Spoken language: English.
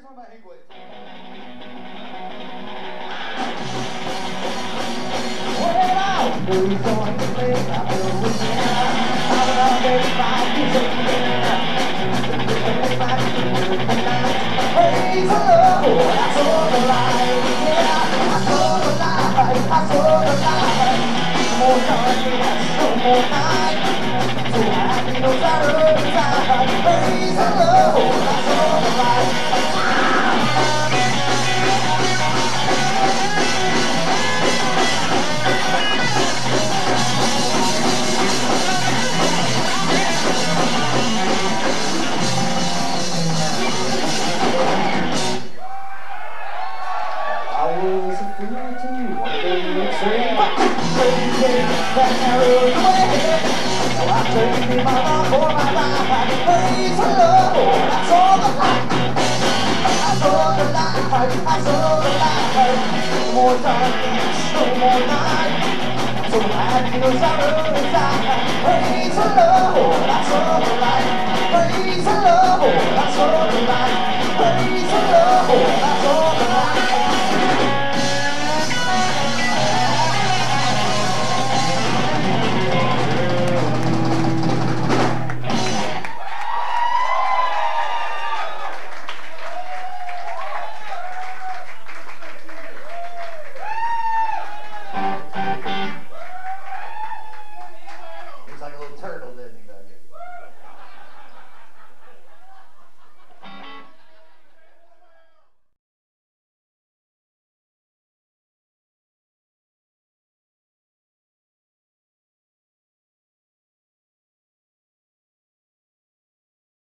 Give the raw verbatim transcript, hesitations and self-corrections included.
one by Hickel. I saw the light, more darkness, no more night. So I feel sorrow inside. Praise the Lord, I saw the light.